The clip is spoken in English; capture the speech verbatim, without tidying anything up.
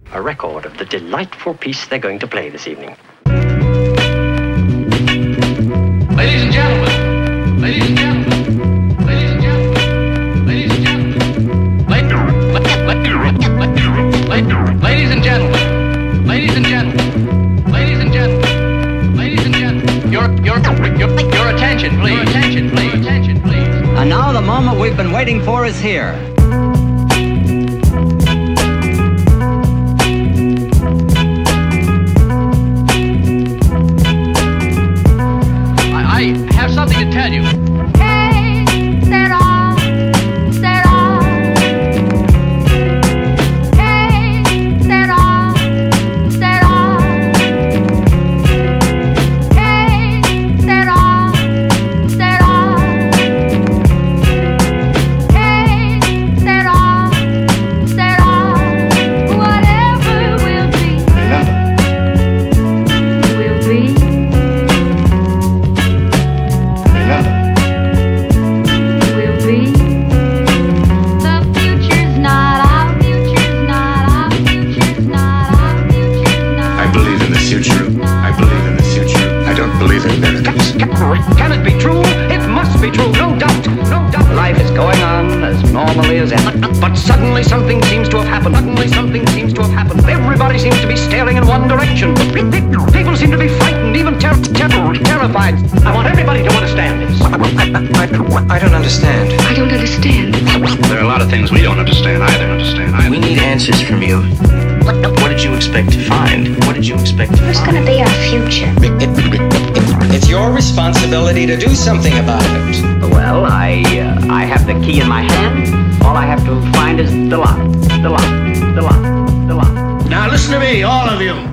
a record of the delightful piece they're going to play this evening. Ladies and gentlemen, ladies and gentlemen, ladies and gentlemen, ladies and gentlemen, ladies and gentlemen, ladies and gentlemen, ladies and gentlemen, ladies and gentlemen, your, your, your, your attention, please, your attention, please, your attention, please. And now the moment we've been waiting for is here. I have something to tell you. Hey, set off, set off. Hey, set off, set off. Hey, set off, set off. Hey, set off, set off. Whatever will be, will be. I believe in the future. I don't believe in miracles. Can it be true? It must be true, no doubt, no doubt. Life is going on as normally as ever. But suddenly something seems to have happened. Suddenly something seems to have happened. Everybody seems to be staring in one direction. People seem to be frightened, even ter ter terrified. I want everybody to understand this. I, I, I, I don't understand. I don't understand. There are a lot of things we don't understand either. Understand either. We need answers from you. What did you expect to find? What did you expect to Who's find? gonna be our future? It's your responsibility to do something about it. Well, I, uh, I have the key in my hand. All I have to find is the lock, the lock, the lock, the lock. Now listen to me, all of you.